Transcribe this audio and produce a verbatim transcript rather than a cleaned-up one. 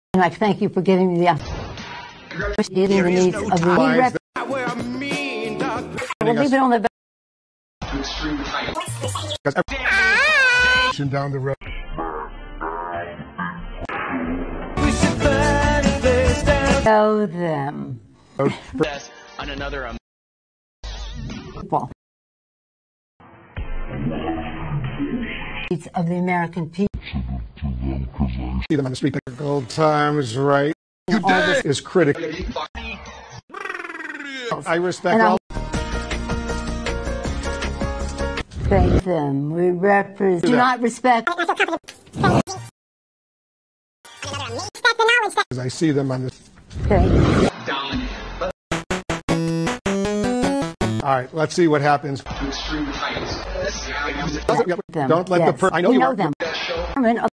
And I thank you for giving me the opportunity the needs of the rep. We'll leave it on the down the road. Know them. On another um Well, needs of the American people. See them on the street. Old times, right? You did is critical. I respect all. Thank them. We represent. Do not respect. As I see them on the. Thank you. All right, let's see what happens. Them. Don't let yes. the per I know we you know are. them.